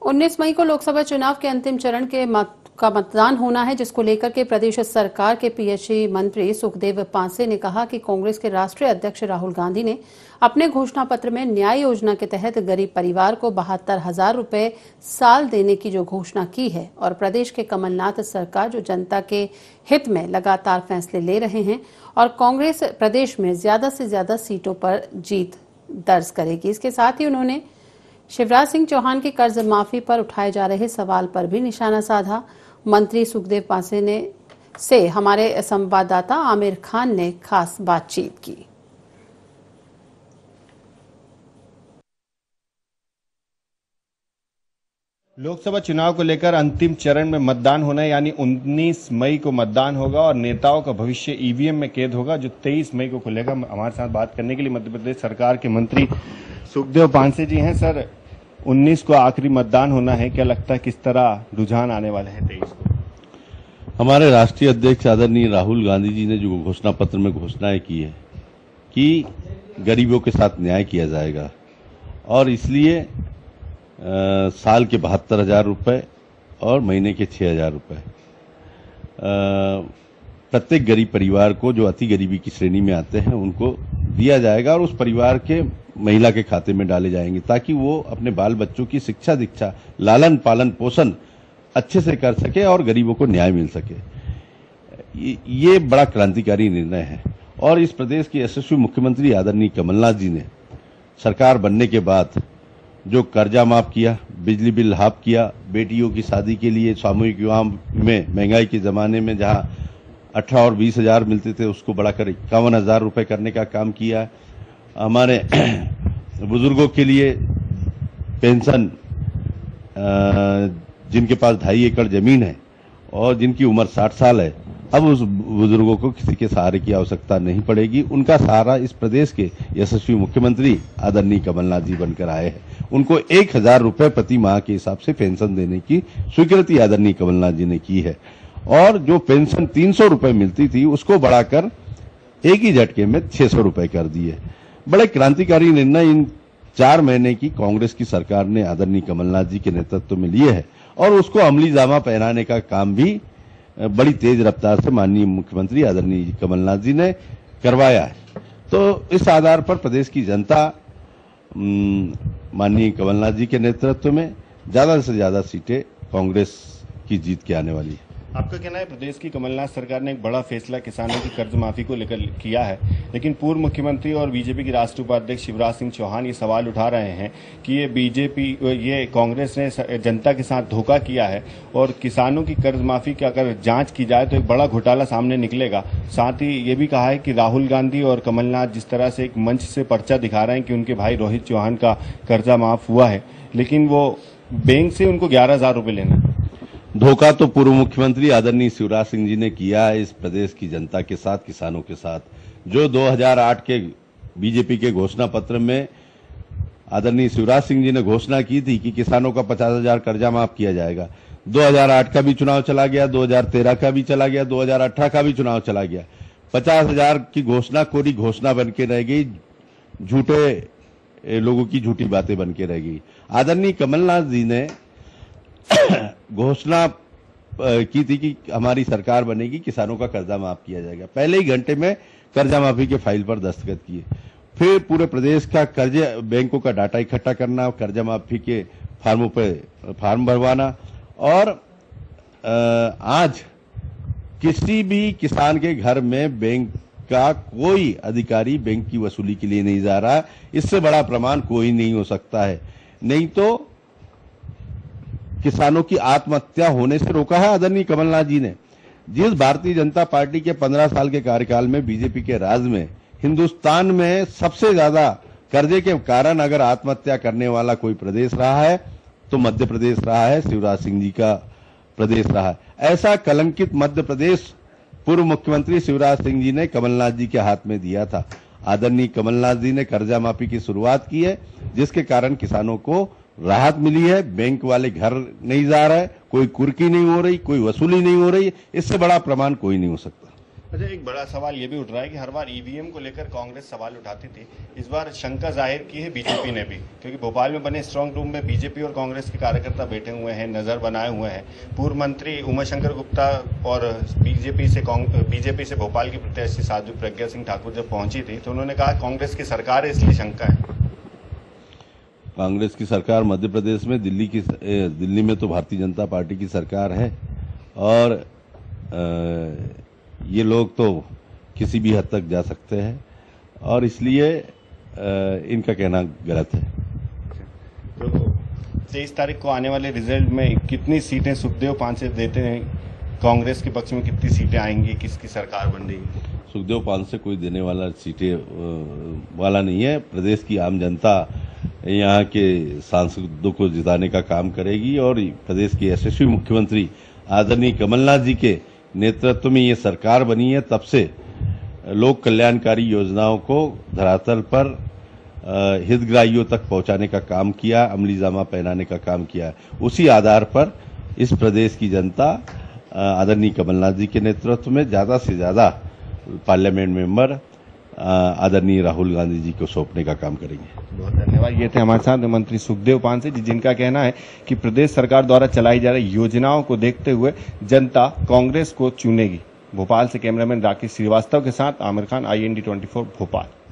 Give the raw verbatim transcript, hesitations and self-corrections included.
उन्नीस मई को लोकसभा चुनाव के अंतिम चरण के मत का मतदान होना है, जिसको लेकर के प्रदेश सरकार के पीएचई मंत्री सुखदेव पांसे ने कहा कि कांग्रेस के राष्ट्रीय अध्यक्ष राहुल गांधी ने अपने घोषणा पत्र में न्याय योजना के तहत गरीब परिवार को बहत्तर हजार रुपए साल देने की जो घोषणा की है और प्रदेश के कमलनाथ सरकार जो जनता के हित में लगातार फैसले ले रहे हैं और कांग्रेस प्रदेश में ज्यादा से ज्यादा सीटों पर जीत दर्ज करेगी। इसके साथ ही उन्होंने शिवराज सिंह चौहान की कर्ज माफी पर उठाए जा रहे सवाल पर भी निशाना साधा। मंत्री सुखदेव पांसे ने से हमारे संवाददाता आमिर खान ने खास बातचीत की। लोकसभा चुनाव को लेकर अंतिम चरण में मतदान होना है, यानी उन्नीस मई को मतदान होगा और नेताओं का भविष्य ईवीएम में कैद होगा जो तेईस मई को खुलेगा। हमारे साथ बात करने के लिए मध्य प्रदेश सरकार के मंत्री सुखदेव पांसे जी हैं। सर, उन्नीस को आखिरी मतदान होना है, क्या लगता है किस तरह रुझान आने वाले हैं तेईस को? हमारे राष्ट्रीय अध्यक्ष आदरणीय राहुल गांधी जी ने जो घोषणा पत्र में घोषणाएं की है कि गरीबों के साथ न्याय किया जाएगा और इसलिए आ, साल के बहत्तर हजार रुपये और महीने के छह हजार रुपये प्रत्येक गरीब परिवार को जो अति गरीबी की श्रेणी में आते हैं उनको दिया जाएगा और उस परिवार के महिला के खाते में डाले जाएंगे ताकि वो अपने बाल बच्चों की शिक्षा दीक्षा लालन पालन पोषण अच्छे से कर सके और गरीबों को न्याय मिल सके। ये बड़ा क्रांतिकारी निर्णय है और इस प्रदेश के यशस्वी मुख्यमंत्री आदरणीय कमलनाथ जी ने सरकार बनने के बाद जो कर्जा माफ किया, बिजली बिल हाफ किया, बेटियों की शादी के लिए सामूहिक विवाह में महंगाई के जमाने में जहां अठारह और बीस हजार मिलते थे उसको बढ़ाकर इक्यावन हजार रुपये करने का काम किया। हमारे बुजुर्गों के लिए पेंशन, जिनके पास ढाई एकड़ जमीन है और जिनकी उम्र साठ साल है, अब उस बुजुर्गों को किसी के सहारे की आवश्यकता नहीं पड़ेगी। उनका सहारा इस प्रदेश के यशस्वी मुख्यमंत्री आदरणीय कमलनाथ जी बनकर आए हैं। उनको एक हजार रुपये प्रति माह के हिसाब से पेंशन देने की स्वीकृति आदरणीय कमलनाथ जी ने की है और जो पेंशन तीन सौ रुपये मिलती थी उसको बढ़ाकर एक ही झटके में छह सौ रुपये कर दिए। बड़े क्रांतिकारी निर्णय इन चार महीने की कांग्रेस की सरकार ने आदरणीय कमलनाथ जी के नेतृत्व में लिए है और उसको अमली जामा पहनाने का काम भी बड़ी तेज रफ्तार से माननीय मुख्यमंत्री आदरणीय कमलनाथ जी ने करवाया है। तो इस आधार पर प्रदेश की जनता माननीय कमलनाथ जी के नेतृत्व में ज्यादा से ज्यादा सीटें कांग्रेस की जीत के आने वाली है। आपका कहना है प्रदेश की कमलनाथ सरकार ने एक बड़ा फैसला किसानों की कर्ज माफी को लेकर किया है, लेकिन पूर्व मुख्यमंत्री और बीजेपी के राष्ट्रीय उपाध्यक्ष शिवराज सिंह चौहान ये सवाल उठा रहे हैं कि ये बीजेपी ये कांग्रेस ने जनता के साथ धोखा किया है और किसानों की कर्ज माफी की अगर जांच की जाए तो एक बड़ा घोटाला सामने निकलेगा। साथ ही ये भी कहा है कि राहुल गांधी और कमलनाथ जिस तरह से एक मंच से पर्चा दिखा रहे हैं कि उनके भाई रोहित चौहान का कर्जा माफ हुआ है, लेकिन वो बैंक से उनको ग्यारह हजार रुपये लेना। धोखा तो पूर्व मुख्यमंत्री आदरणीय शिवराज सिंह जी ने किया है इस प्रदेश की जनता के साथ, किसानों के साथ। जो दो हज़ार आठ के बीजेपी के घोषणा पत्र में आदरणीय शिवराज सिंह जी ने घोषणा की थी कि किसानों का पचास हजार कर्जा माफ किया जाएगा, दो हज़ार आठ का भी चुनाव चला गया, दो हज़ार तेरह का भी चला गया, दो हज़ार अठारह का भी चुनाव चला गया। पचास हजार की घोषणा कोरी घोषणा बन के रह गई, झूठे लोगों की झूठी बातें बन के रह गई। आदरणीय कमलनाथ जी ने घोषणा की थी कि हमारी सरकार बनेगी, किसानों का कर्जा माफ किया जाएगा। पहले ही घंटे में कर्जा माफी के फाइल पर दस्तखत किए। फिर पूरे प्रदेश का कर्जे बैंकों का डाटा इकट्ठा करना, कर्जा माफी के फार्मों पर फार्म भरवाना और आज किसी भी किसान के घर में बैंक का कोई अधिकारी बैंक की वसूली के लिए नहीं जा रहा। इससे बड़ा प्रमाण कोई नहीं हो सकता है। नहीं तो किसानों की आत्महत्या होने से रोका है आदरणीय कमलनाथ जी ने। जिस भारतीय जनता पार्टी के पंद्रह साल के कार्यकाल में बीजेपी के राज में हिंदुस्तान में सबसे ज्यादा कर्जे के कारण अगर आत्महत्या करने वाला कोई प्रदेश रहा है तो मध्य प्रदेश रहा है, शिवराज सिंह जी का प्रदेश रहा है। ऐसा कलंकित मध्य प्रदेश पूर्व मुख्यमंत्री शिवराज सिंह जी ने कमलनाथ जी के हाथ में दिया था। आदरणीय कमलनाथ जी ने कर्जा माफी की शुरुआत की है, जिसके कारण किसानों को राहत मिली है। बैंक वाले घर नहीं जा रहे, कोई कुर्की नहीं हो रही, कोई वसूली नहीं हो रही। इससे बड़ा प्रमाण कोई नहीं हो सकता। अच्छा, एक बड़ा सवाल ये भी उठ रहा है कि हर बार ईवीएम को लेकर कांग्रेस सवाल उठाती थी, इस बार शंका जाहिर की है बीजेपी ने भी, क्योंकि भोपाल में बने स्ट्रांग रूम में बीजेपी और कांग्रेस के कार्यकर्ता बैठे हुए हैं, नजर बनाए हुए हैं। पूर्व मंत्री उमाशंकर गुप्ता और बीजेपी से बीजेपी से भोपाल की प्रत्याशी साध्वी प्रज्ञा सिंह ठाकुर जब पहुंची थी तो उन्होंने कहा कांग्रेस की सरकार है इसलिए शंका है। कांग्रेस की सरकार मध्य प्रदेश में, दिल्ली की दिल्ली में तो भारतीय जनता पार्टी की सरकार है और आ, ये लोग तो किसी भी हद तक जा सकते हैं और इसलिए इनका कहना गलत है। तो तेईस तारीख को आने वाले रिजल्ट में कितनी सीटें सुखदेव पांसे देते हैं, कांग्रेस के पक्ष में कितनी सीटें आएंगी, किसकी सरकार बन रही है? सुखदेव पांसे कोई देने वाला सीटें वाला नहीं है। प्रदेश की आम जनता यहाँ के सांसदों को जिताने का काम करेगी और प्रदेश के यशस्वी मुख्यमंत्री आदरणीय कमलनाथ जी के नेतृत्व में ये सरकार बनी है, तब से लोक कल्याणकारी योजनाओं को धरातल पर हितग्राहियों तक पहुंचाने का काम किया, अमली जामा पहनाने का काम किया। उसी आधार पर इस प्रदेश की जनता आदरणीय कमलनाथ जी के नेतृत्व में ज्यादा से ज्यादा पार्लियामेंट मेंबर आदरणीय राहुल गांधी जी को सौंपने का काम करेंगे। बहुत धन्यवाद। ये थे हमारे साथ मंत्री सुखदेव पांसे जी, जिनका कहना है कि प्रदेश सरकार द्वारा चलाई जा रही योजनाओं को देखते हुए जनता कांग्रेस को चुनेगी। भोपाल से कैमरामैन राकेश श्रीवास्तव के साथ Aamir Khan, I N D twenty four Bhopal.